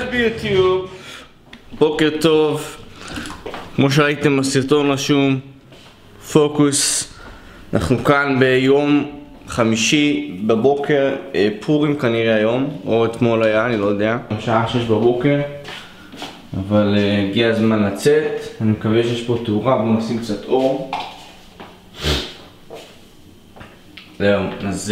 ביוטיוב, בוקר טוב. כמו שראיתם בסרטון רשום פוקוס. אנחנו כאן ביום חמישי בבוקר, פורים כנראה היום, או אתמול היה, אני לא יודע, שעה 6 בבוקר, אבל הגיע הזמן לצאת. אני מקווה שיש פה תאורה, בואו נשים קצת אור. זהו, אז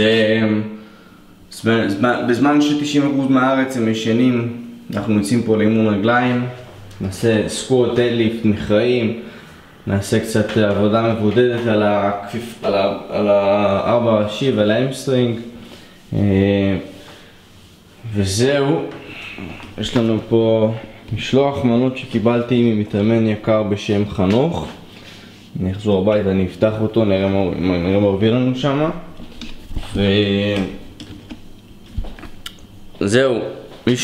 בזמן ש90% מהארץ הם ישנים, אנחנו יוצאים פה לאימון רגליים, נעשה סקווט, דדליפט, מכרעים, נעשה קצת עבודה מבודדת על הארבע הראשי ועל האמסטרינג, וזהו. יש לנו פה משלוח מנות שקיבלתי ממתאמן יקר בשם חנוך. אני אחזור הביתה, אני אפתח אותו, נראה מה מביא לנו שם. וזהו, מי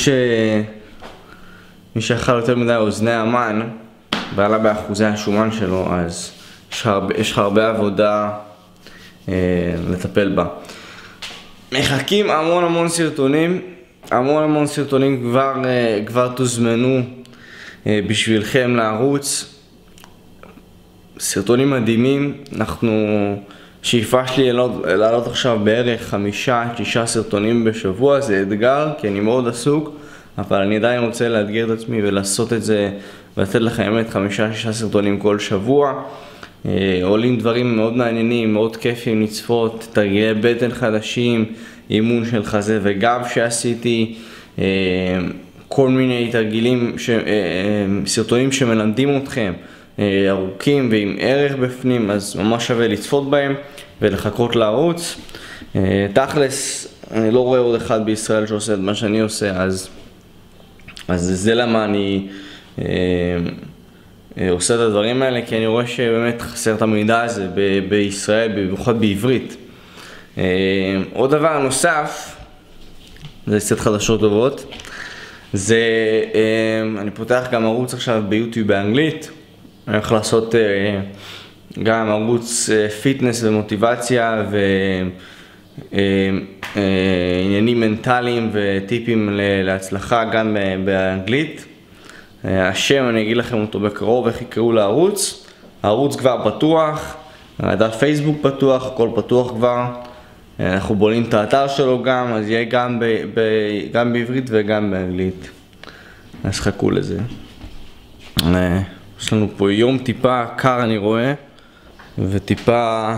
שאכל יותר מדי אוזני המן ועלה באחוזי השומן שלו, אז יש לך הרבה עבודה לטפל בה. מחכים המון סרטונים, המון סרטונים כבר תוזמנו בשבילכם לערוץ. סרטונים מדהימים. שאיפה שלי לעלות עכשיו בערך 5-6 סרטונים בשבוע. זה אתגר כי אני מאוד עסוק, אבל אני עדיין רוצה לאתגר את עצמי ולעשות את זה ולתת לכם באמת 5-6 סרטונים כל שבוע. עולים דברים מאוד מעניינים, מאוד כיפים לצפות, תרגילי בטן חדשים, אימון של חזה וגב שעשיתי, כל מיני תרגילים, סרטונים שמלמדים אתכם, ארוכים ועם ערך בפנים, אז ממש שווה לצפות בהם ולחכות לערוץ. תכלס, אני לא רואה עוד אחד בישראל שעושה את מה שאני עושה, אז זה למה אני עושה את הדברים האלה, כי אני רואה שבאמת חסר את המידע הזה בישראל, במיוחד בעברית. עוד דבר נוסף, זה קצת חדשות טובות, זה אני פותח גם ערוץ עכשיו ביוטיוב באנגלית. אני הולך לעשות גם ערוץ פיטנס ומוטיבציה ועניינים מנטליים וטיפים להצלחה גם באנגלית. השם אני אגיד לכם אותו בקרוב, איך יקראו לערוץ. הערוץ כבר פתוח, הדף פייסבוק פתוח, הכל פתוח כבר. אנחנו בונים את האתר שלו גם, אז יהיה גם בעברית וגם באנגלית. אז חכו לזה. יש לנו פה יום טיפה קר אני רואה, וטיפה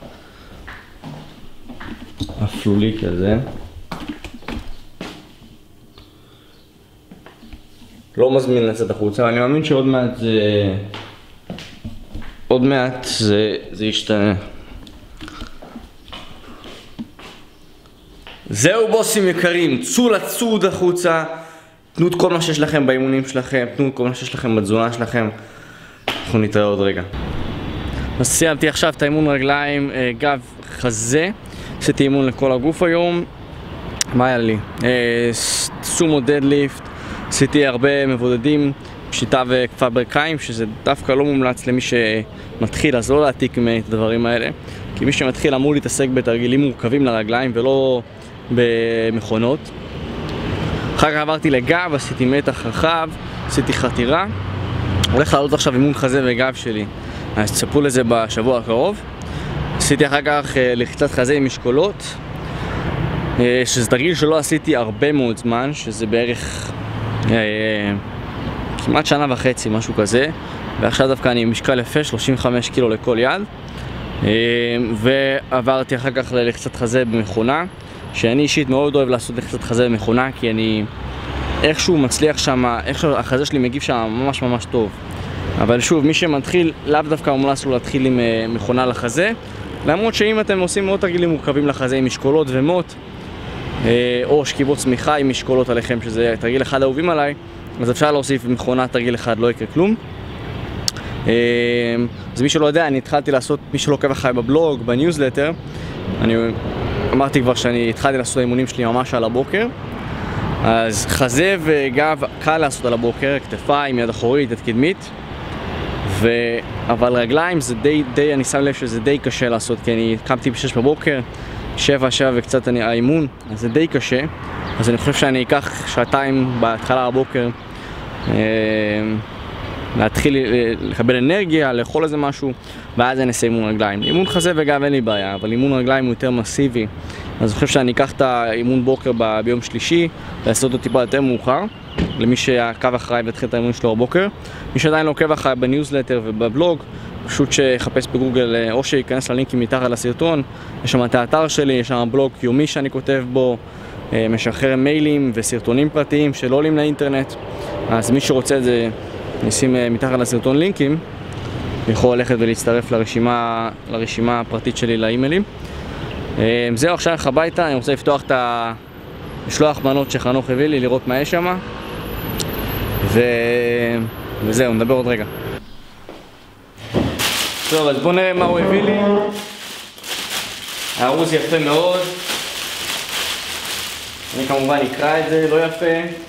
אפלולי כזה. לא מזמין לצאת החוצה, אני מאמין שעוד מעט זה ישתנה. זהו בוסים יקרים, צאו לצוד החוצה, תנו את כל מה שיש לכם באימונים שלכם, תנו את כל מה שיש לכם בתזונה שלכם. אנחנו נתראה עוד רגע. אז סיימתי עכשיו את האימון רגליים, גב, חזה. עשיתי אימון לכל הגוף היום. מה היה לי? סומו דדליפט, עשיתי הרבה מבודדים, פשיטה וכפה ברכיים, שזה דווקא לא מומלץ למי שמתחיל, אז לא להעתיק ממני את הדברים האלה. כי מי שמתחיל אמור להתעסק בתרגילים מורכבים לרגליים ולא במכונות. אחר כך עברתי לגב, עשיתי מתח רחב, עשיתי חתירה. הולך לעלות עכשיו אימון חזה וגב שלי, אז תצפו לזה בשבוע הקרוב. עשיתי אחר כך לחיצת חזה עם משקולות, שזה תרגיל שלא עשיתי הרבה מאוד זמן, שזה בערך כמעט שנה וחצי, משהו כזה. ועכשיו דווקא אני עם משקל יפה, 35 קילו לכל יד. ועברתי אחר כך ללחיצת חזה במכונה, שאני אישית מאוד אוהב לעשות לחיצת חזה במכונה, כי אני איכשהו מצליח שם, איכשהו החזה שלי מגיב שם ממש טוב. אבל שוב, מי שמתחיל, לאו דווקא מומלץ לו להתחיל עם מכונה לחזה, למרות שאם אתם עושים מאוד תרגילים מורכבים לחזה עם משקולות ומוט, או שכיבות צמיחה עם משקולות עליכם, שזה תרגיל אחד אהובים עליי, אז אפשר להוסיף במכונה תרגיל אחד, לא יקרה כלום. אז מי שלא יודע, אני התחלתי לעשות, מי שלא עוקב אחריי בבלוג, בניוזלטר, אני אמרתי כבר שאני התחלתי לעשות האימונים שלי ממש על הבוקר. אז חזה וגב קל לעשות על הבוקר, כתפיים, יד אחורית, יד קדמית. אבל רגליים זה די, אני שם לב שזה די קשה לעשות, כי אני קמתי ב-6 בבוקר, 7 וקצת האימון, אז זה די קשה. אז אני חושב שאני אקח שעתיים בהתחלה בבוקר להתחיל לקבל אנרגיה, לאכול איזה משהו, ואז אני אעשה אימון רגליים. אימון חזה וגב אין לי בעיה, אבל אימון רגליים הוא יותר מסיבי. אז אני חושב שאני אקח את האימון בוקר ביום שלישי, לעשות אותו טיפה יותר מאוחר, למי שעקב אחריי והתחיל את האימון שלו בבוקר. מי שעדיין לא עוקב אחריי בניוזלטר ובבלוג, פשוט שיחפש בגוגל או שיכנס ללינקים מתחת לסרטון. יש שם את האתר שלי, יש שם בלוג יומי שאני כותב בו, משחרר מיילים וסרטונים פרטיים שלא עולים לאינטרנט. אז מי שרוצה את זה, נשים מתחת לסרטון לינקים, יכול ללכת ולהצטרף לרשימה הפרטית שלי לאימיילים. זהו, עכשיו אני הביתה, אני רוצה לפתוח את המשלוח מנות שחנוך הביא לי, לראות מה יש שם. וזהו, נדבר עוד רגע. טוב, אז בואו נראה מה הוא הביא לי. הארוז יפה מאוד. אני כמובן אקרא את זה, לא יפה.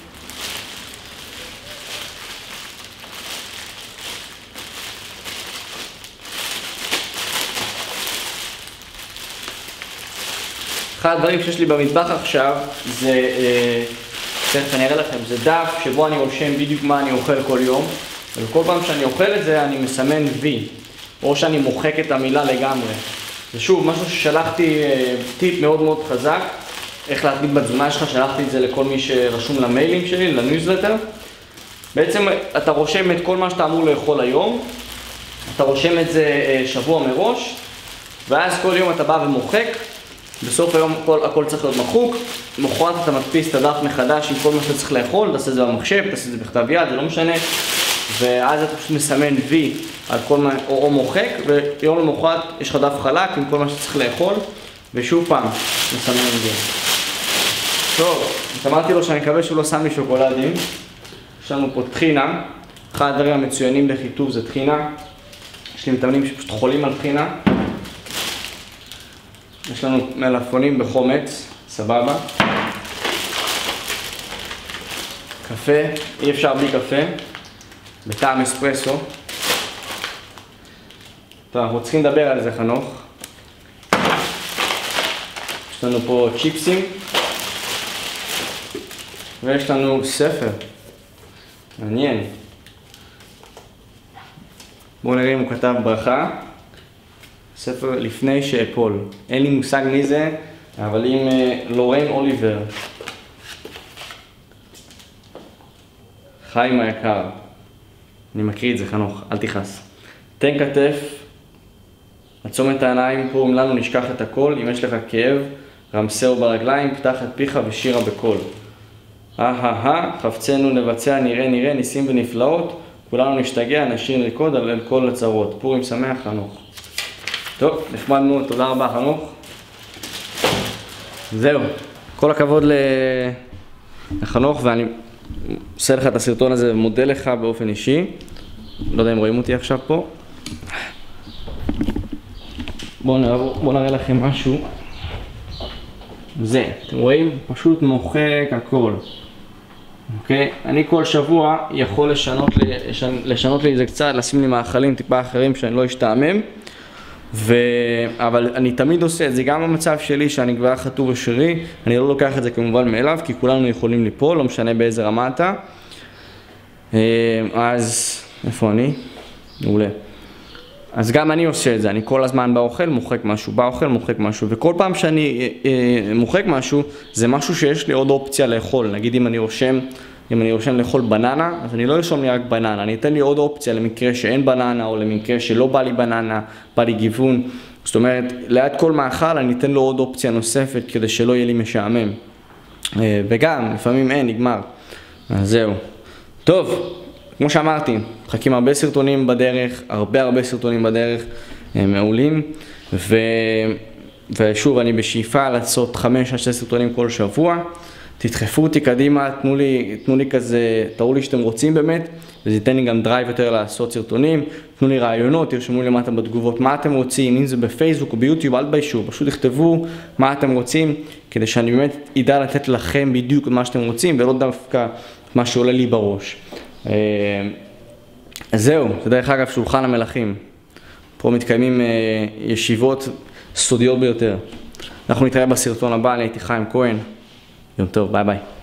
אחד הדברים שיש לי במטבח עכשיו זה, תכף אני אראה לכם, זה דף שבו אני רושם בדיוק מה אני אוכל כל יום, וכל פעם שאני אוכל את זה אני מסמן וי, או שאני מוחק את המילה לגמרי. זה שוב משהו ששלחתי, טיפ מאוד מאוד חזק, איך להדליק בתזונה שלך, שלחתי את זה לכל מי שרשום למיילים שלי, לניוזלטר. בעצם אתה רושם את כל מה שאתה אמור לאכול היום, אתה רושם את זה שבוע מראש, ואז כל יום אתה בא ומוחק. בסוף היום הכל צריך להיות מחוק, מחרת אתה מדפיס את הדף מחדש עם כל מה שאתה צריך לאכול, תעשה את זה במחשב, תעשה את זה בכתב יד, זה לא משנה, ואז אתה פשוט מסמן וי על כל מה, או מוחק, ויום למחרת יש לך דף חלק עם כל מה שאתה צריך לאכול, ושוב פעם מסמן וי. טוב, אמרתי לו שאני מקווה שהוא לא שם לי שוקולדים. יש לנו פה טחינה, אחד הדברים המצוינים לחיטוב זה טחינה, יש לי מתאמנים שפשוט חולים על טחינה. יש לנו מלפפונים בחומץ, סבבה. קפה, אי אפשר בלי קפה, בטעם אספרסו. טוב, אנחנו צריכים לדבר על זה, חנוך. יש לנו פה צ'יפסים, ויש לנו ספר. מעניין. בואו נראה אם הוא כתב ברכה. ספר לפני שאפול. אין לי מושג מי זה, אבל עם לורן אוליבר. חיים היקר. אני מקריא את זה, חנוך, אל תכעס. תן כתף, עצום את העיניים, פה לנו נשכח את הכל, אם יש לך כאב, רמסהו ברגליים, פתח את פיך ושירה בקול. חפצנו נבצע, נראה, ניסים ונפלאות, כולנו נשתגע, נשיר ריקוד על כל הצרות. פורים שמח, חנוך. טוב, נחמד מאוד, תודה רבה, חנוך. זהו, כל הכבוד לחנוך, ואני עושה לך את הסרטון הזה ומודה לך באופן אישי. לא יודע אם רואים אותי עכשיו פה. בואו נראה לכם משהו. זה, אתם רואים? פשוט מוחק הכל. אוקיי? אני כל שבוע יכול לשנות לי את זה קצת, לשים לי מאכלים טיפה אחרים שאני לא אשתעמם. אבל אני תמיד עושה את זה, גם במצב שלי שאני כבר חטוב ושרי, אני לא לוקח את זה כמובן מאליו, כי כולנו יכולים ליפול, לא משנה באיזה רמה אתה. אז, איפה אני? מעולה. אז גם אני עושה את זה, אני כל הזמן באוכל מוחק משהו, מוחק משהו, וכל פעם שאני מוחק משהו, זה משהו שיש לי עוד אופציה לאכול. נגיד אם אני רושם לאכול בננה, אז אני לא ארשום לי רק בננה, אני אתן לי עוד אופציה למקרה שאין בננה, או למקרה שלא בא לי בננה, בא לי גיוון. זאת אומרת, ליד כל מאכל אני אתן לו עוד אופציה נוספת, כדי שלא יהיה לי משעמם. וגם, לפעמים אין, נגמר. אז זהו. טוב, כמו שאמרתי, מחכים הרבה סרטונים בדרך, הרבה סרטונים בדרך, מעולים. ושוב, אני בשאיפה לעשות 5-6 סרטונים כל שבוע. תדחפו אותי קדימה, תנו לי כזה, תראו לי שאתם רוצים באמת, וזה ייתן לי גם דרייב יותר לעשות סרטונים. תנו לי רעיונות, תרשמו לי למטה בתגובות מה אתם רוצים, אם זה בפייסבוק או ביוטיוב, אל תביישו, פשוט תכתבו מה אתם רוצים, כדי שאני באמת ידע לתת לכם בדיוק מה שאתם רוצים, ולא דווקא מה שעולה לי בראש. אז זהו, זה דרך אגב שולחן המלכים. פה מתקיימים ישיבות סודיות ביותר. אנחנו נתראה בסרטון הבא, אני הייתי חיים כהן. יום טוב, ביי ביי.